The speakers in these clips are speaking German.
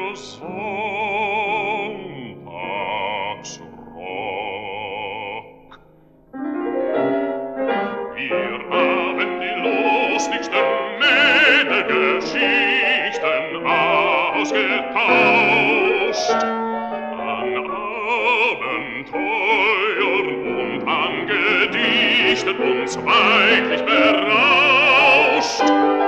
Sonntagsrock. Wir haben die lustigsten Mädelgeschichten ausgetauscht, an Abenteuern und an Gedichten uns reichlich berauscht.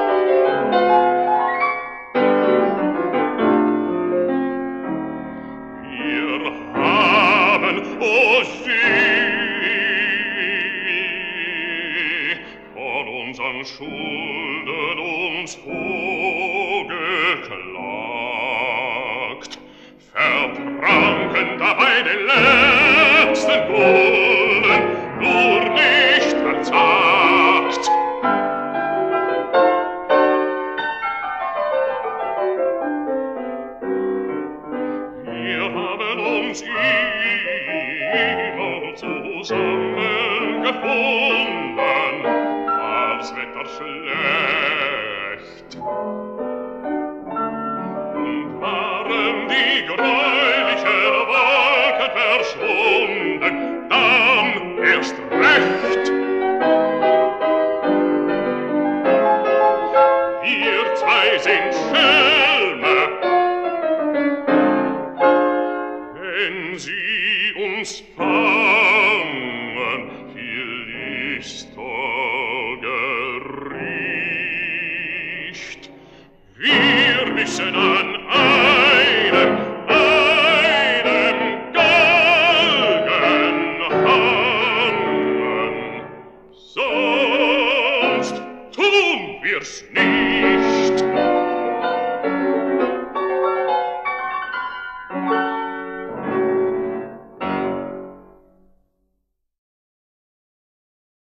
Wir haben, oh sie, von unseren Schulden uns vorgeklagt, vertranken dabei den letzten Gulden, nur nicht verzagt. Wir haben uns immer zusammengefunden,